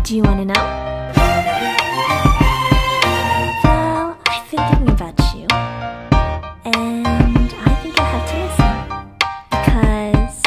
Do you wanna know? Well, I've been thinking about you, and I think you'll have to listen, because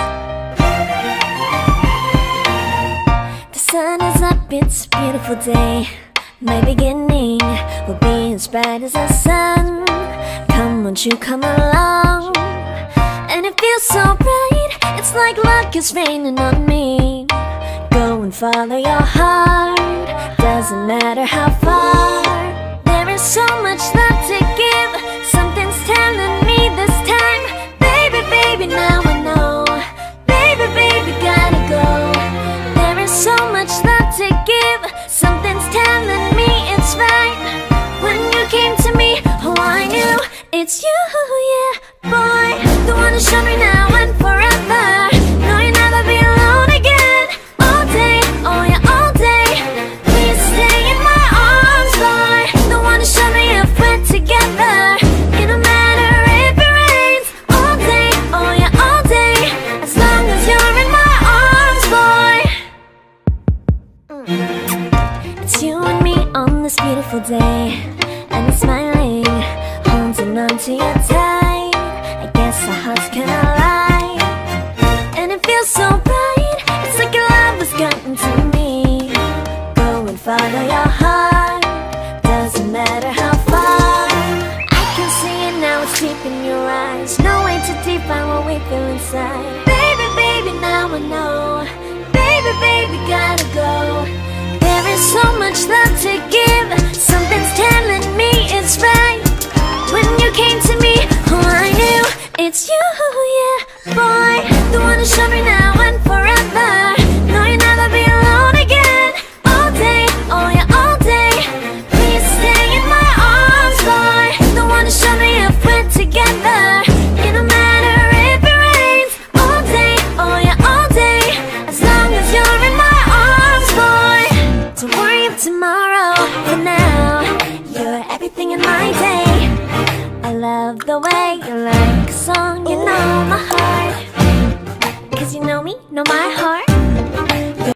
the sun is up, it's a beautiful day. My beginning will be as bright as the sun. Come, won't you come along? And it feels so bright, it's like luck is raining on me. Go and follow your heart, doesn't matter how far. There is so much love to give, something's telling me this time. Baby, baby, now I know. Baby, baby, gotta go. There is so much love to give, something's telling me it's right. When you came to me, oh I knew it's you, yeah, boy. The one who showed me now and forever. No, you'll never be alone again. All day, oh yeah, all day. Please stay in my arms, boy. The one who showed me if we're together. It don't matter if it rains. All day, oh yeah, all day. As long as you're in my arms, boy. It's you and me on this beautiful day, and you're smiling, holding on to you tight. I guess our hearts can align, and it feels so bright. It's like your love has gotten to me. Go and follow your heart, doesn't matter how far. I can see it now, it's deep in your eyes. No way to define what we feel inside. Baby, baby, now I know. Baby, baby, gotta go. There is so much love to give, something's telling me it's right. When you came to me, oh I knew it's you, yeah, boy. The one who showed me now and forever. No, you'll never be alone again. All day, oh yeah, all day. Please stay in my arms, boy. The one who showed me if we're together. It don't matter if it rains. All day, oh yeah, all day. As long as you're in my arms, boy. Don't worry of tomorrow, for now you're everything in my day. I love the way you like a song, you know my heart. Cause you know me, know my heart.